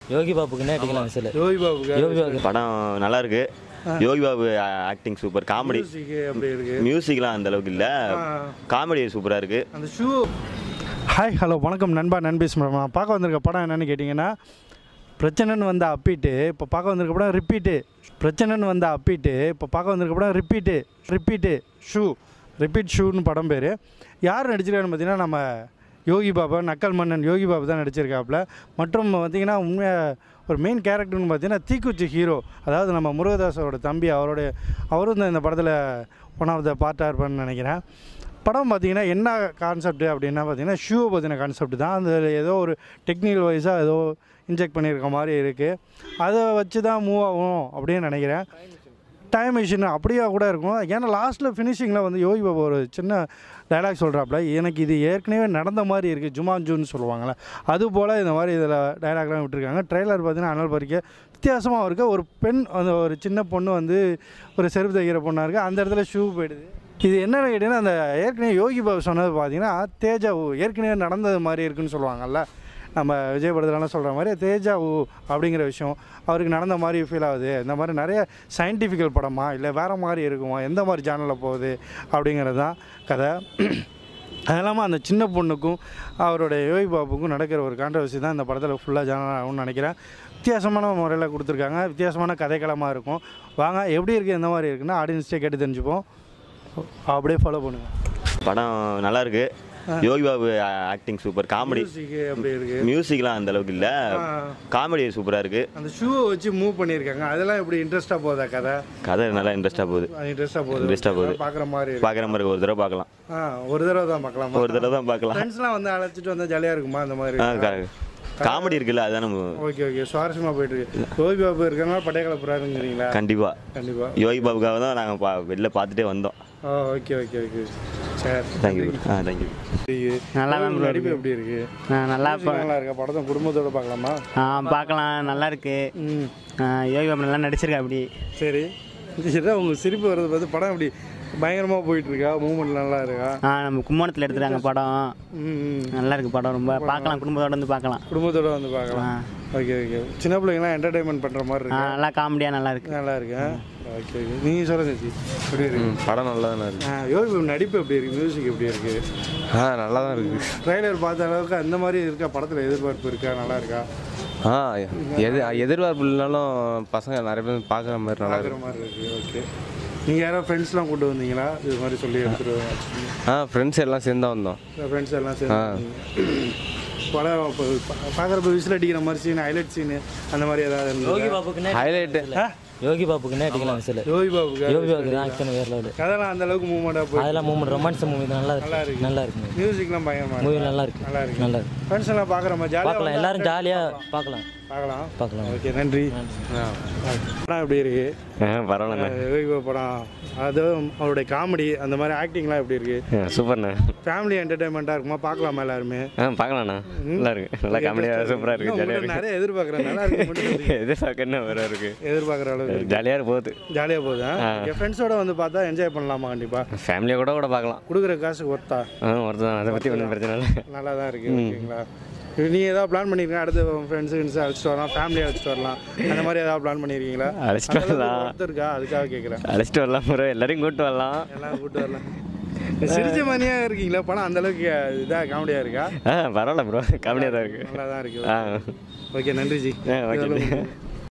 யோகி பாபுக்குன்னே அடிக்கலாம் விசில். யோகி பாபுக்கு படம் நல்லா இருக்கு. Yogi Babu acting super. Comedy அப்படி இருக்கு. மியூசிக்லாம் அந்த அளவுக்கு இல்லை, காமெடி சூப்பராக இருக்கு. அந்த ஷூ. ஹாய் ஹலோ வணக்கம் நண்பா நண்பீஸ். பார்க்க வந்திருக்க படம் என்னென்னு கேட்டிங்கன்னா, பிரச்சனைன்னு வந்த அப்பிட்டு இப்போ பார்க்க வந்திருக்க படம் ரிப்பீட்டு. பிரச்சனைன்னு வந்த அப்பிட்டு இப்போ பார்க்க வந்திருக்க படம் ரிப்பீட்டு ஷூ. ரிப்பீட் ஷூன்னு படம் பேர். யார் நடிச்சிருக்கான்னு பார்த்தீங்கன்னா, நம்ம யோகி பாபா, நக்கல் மன்னன் யோகி பாபு தான் நடிச்சிருக்காப்புல. மற்றும் பார்த்திங்கன்னா உண்மையாக ஒரு மெயின் கேரக்டர்னு பார்த்தீங்கன்னா தீக்குச்சி ஹீரோ, அதாவது நம்ம முருகதாஸோட தம்பி. அவரும் இந்த படத்தில் ஒன் ஆஃப் த பார்ட்டாக இருப்பான்னு நினைக்கிறேன். படம் பார்த்திங்கன்னா என்ன கான்செப்ட் அப்படின்னா பார்த்தீங்கன்னா ஷூவை பற்றின கான்செப்ட் தான். அந்த ஏதோ ஒரு டெக்னிக்கல் வைஸாக ஏதோ இன்ஜெக்ட் பண்ணியிருக்க மாதிரி இருக்குது. அதை வச்சு தான் மூவ் ஆகும் அப்படின்னு நினைக்கிறேன். டைம் மிஷின் அப்படியே கூட இருக்கும். ஏன்னா லாஸ்ட்டில் ஃபினிஷிங்கில் வந்து யோகி பாபா ஒரு சின்ன டைலாக் சொல்கிறாப்புல, எனக்கு இது ஏற்கனவே நடந்த மாதிரி இருக்குது, ஜுமான்ஜுன்னு சொல்லுவாங்களே, அதுபோல் இந்த மாதிரி இதில் டைலாக்லாம் விட்டுருக்காங்க. ட்ரெய்லர் பார்த்தீங்கன்னா அனல் பறிக்க வித்தியாசமாக இருக்குது. ஒரு பெண், அந்த ஒரு சின்ன பொண்ணு வந்து ஒரு செருப்பு தைக்கிற பொண்ணாக இருக்குது, அந்த இடத்துல ஷூ போயிடுது. இது என்னென்னு கேட்டிங்கன்னா, அந்த ஏற்கனவே யோகி பாபு சொன்னது பார்த்தீங்கன்னா தேஜாவு ஏற்கனவே நடந்தது மாதிரி இருக்குதுன்னு சொல்லுவாங்கல்ல, நம்ம விஜய் படத்துலலாம் சொல்கிற மாதிரி தேஜாவு அப்படிங்கிற விஷயம் அவருக்கு நடந்த மாதிரி ஃபீல் ஆகுது. இந்த மாதிரி நிறைய சயின்டிஃபிக்கல் படமா இல்லை வேறு மாதிரி இருக்குமா, எந்த மாதிரி சேனலில் போகுது அப்படிங்கிறது தான் கதை. அது இல்லாமல் அந்த சின்ன பொண்ணுக்கும் அவருடைய யோகி பாபுக்கும் நடக்கிற ஒரு கான்ட்ரவர்சி தான் இந்த படத்தில் ஃபுல்லாக சேனல் ஆகும்னு நினைக்கிறேன். வித்தியாசமான முறையில் கொடுத்துருக்காங்க, வித்தியாசமான கதைக்களமாக இருக்கும். வாங்க எப்படி இருக்குது, எந்த மாதிரி இருக்குன்னா ஆடியன்ஸ்டே கேட்டு தெரிஞ்சுப்போம். அப்படியே ஃபாலோ பண்ணுங்கள். படம் நல்லா இருக்கு. Yogi Babu acting super. Comedy அப்படி இருக்கு. மியூசிக்லாம் அந்த அளவுக்கு இல்லை, காமெடி சூப்பராக இருக்கு. அந்த ஷூவை வச்சு மூவ் பண்ணியிருக்காங்க, அதெல்லாம் எப்படி இன்ட்ரெஸ்ட்டாக போகுதா கதை நல்லா இன்ட்ரெஸ்ட்டாக போகுது. பார்க்குற மாதிரி ஒரு தடவை பார்க்கலாம். ஒரு தடவை தான் பார்க்கலாம். ஃப்ரெண்ட்ஸ்லாம் வந்து அழைச்சிட்டு வந்தால் ஜாலியாக இருக்குமா அந்த மாதிரி? காமெடி இருக்குல்ல, அதான் நம்ம ஓகே சுவாரஸ்யமாக போயிட்டு இருக்கு. யோகி பாபு இருக்காங்க, பட்டையக்கலை புறாருங்கிறீங்களா? கண்டிப்பாக யோகி பாபுக்காக தான் நாங்கள் வெளில பார்த்துட்டே வந்தோம். ஓகே சரி, தேங்க்யூ. நல்லா நடிப்பு எப்படி இருக்கு? நல்லா இருக்கா? படத்தை குடும்பத்தோடு பார்க்கலாமா? பார்க்கலாம், நல்லா இருக்கு. யோகி பாபு நல்லா நடிச்சிருக்கா அப்படி. சரி, உங்கள் சிரிப்பு வர்றது பார்த்து படம் எப்படி பயங்கரமாக போயிட்டு இருக்கா? மூமெண்ட் நல்லா இருக்கா? நம்ம கும்போணத்தில் எடுத்துட்டாங்க படம். நல்லா இருக்கு படம், ரொம்ப பார்க்கலாம், குடும்பத்தோட வந்து பார்க்கலாம். ஓகே சின்ன பிள்ளைங்களாம் என்டர்டைன்மெண்ட் பண்ணுற மாதிரி இருக்கு. நல்லா காமெடியாக நல்லா இருக்கு. ஓகே நீங்கள் சொல்லுங்க ஜி, எப்படி இருக்கு படம்? நல்லா தானே இருக்கு. யோகி பாபு நடிப்பு எப்படி இருக்கு? மியூசிக் எப்படி இருக்கு? நல்லா தான் இருக்கு. ட்ரெய்லர் பார்த்த அளவுக்கு அந்த மாதிரி இருக்கா? படத்தில் எதிர்பார்ப்பு இருக்கா? நல்லா இருக்கா? எதிர்பார்ப்பு இல்லைனாலும் பசங்க நிறைய பேர் பார்க்குற மாதிரி நல்லா இருக்கிற மாதிரி இருக்கு. ஓகே, நீங்கள் யாரோ ஃப்ரெண்ட்ஸ்லாம் கொண்டு வந்தீங்களா இது மாதிரி சொல்லி எடுத்துகிட்டு? ஃப்ரெண்ட்ஸ் எல்லாம் சேர்ந்து தான் வந்தோம். ஃப்ரெண்ட்ஸ் எல்லாம் சேர்ந்து படம் பார்க்குறப்ப விசில் அடிக்கிற மாதிரி சீன், ஹைலைட் சீனு அந்த மாதிரி ஏதாவது? யோகி பாபுக்குன்னே ஹைலைட்டு யோகி பாபுக்குன்னே அடிக்கலாம் விசில். யோகி பாபுக்கு தான் ஆக்ஷன் வேறு லெவல். அதெல்லாம் அந்த அளவுக்கு மூவ்மெண்ட்டாக போய் அதெல்லாம் மூவ்மெண்ட் ரொமான்ஸ் மூவி நல்லா இருக்கு. மியூசிக்லாம் பயங்கரமாக மூவி நல்லா இருக்கு. ஃப்ரெண்ட்ஸ் எல்லாம் பார்க்குற மாதிரி பார்க்கலாம், எல்லாரும் ஜாலியாக பார்க்கலாம். ஓகே, நன்றி. படம் எப்படி இருக்கு? பரவாயில்ல. யோகி பாபு படம், அதுவும் அவருடைய காமெடி அந்த மாதிரி ஆக்டிங்லாம் எப்படி இருக்கு? சூப்பர்ண்ணா. ஃபேமிலி என்டர்டைன்மெண்ட்டாக இருக்குமா? பார்க்கலாமா எல்லாருமே? பார்க்கலாண்ணா, நல்லா இருக்கு, நல்லா காமெடியாக சூப்பராக இருக்கு. ஜாலியாக நிறைய எதிர்பார்க்குறேன். நல்லா இருக்கு. எதிர்பார்க்கணும் வேற இருக்கு. எதிர்பார்க்குற அளவுக்கு ஜாலியாக போகுது. என் ஃப்ரெண்ட்ஸோட வந்து பார்த்தா என்ஜாய் பண்ணலாமா? கண்டிப்பாக ஃபேமிலியை கூட பார்க்கலாம். கொடுக்குற காசுக்கு ஒர்த்தா? ஒருத்தான், அதை பற்றி ஒன்றும் பிரச்சனை இல்லை, நல்லா தான் இருக்குது. ஓகேங்களா, நீங்கள் ஏதாவது பிளான் பண்ணியிருக்கீங்க? அடுத்து ஃப்ரெண்ட்ஸு அழைச்சிட்டு வரலாம், ஃபேமிலியை அழைச்சிட்டு வரலாம், அந்த மாதிரி ஏதாவது பிளான் பண்ணியிருக்கீங்களா? அழைச்சிட்டு வரலாம் இருக்கா? அதுக்காக கேட்குறேன். அழைச்சிட்டு வரலாம் ப்ரோ, எல்லாரையும் கூப்பிட்டு வரலாம். சிரிச்ச மாதிரியாக இருக்கீங்களா? படம் அந்தளவுக்கு இதாக காமெடியாக இருக்கா? பரவாயில்ல ப்ரோ, காமெடியாக தான் இருக்குது. நல்லா தான் இருக்குது. ஓகே, நன்றி ஜி. ஓகே.